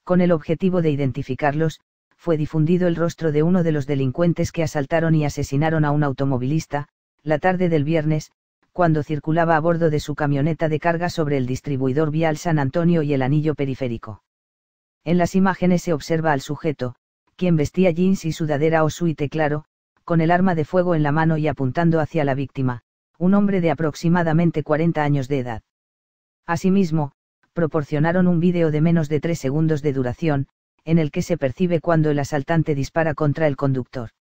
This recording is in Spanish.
Con el objetivo de identificarlos, fue difundido el rostro de uno de los delincuentes que asaltaron y asesinaron a un automovilista, la tarde del viernes, cuando circulaba a bordo de su camioneta de carga sobre el distribuidor vial San Antonio y el Anillo Periférico. En las imágenes se observa al sujeto, quien vestía jeans y sudadera o suite claro, con el arma de fuego en la mano y apuntando hacia la víctima, un hombre de aproximadamente 40 años de edad. Asimismo, proporcionaron un vídeo de menos de 3 segundos de duración, en el que se percibe cuando el asaltante dispara contra el conductor.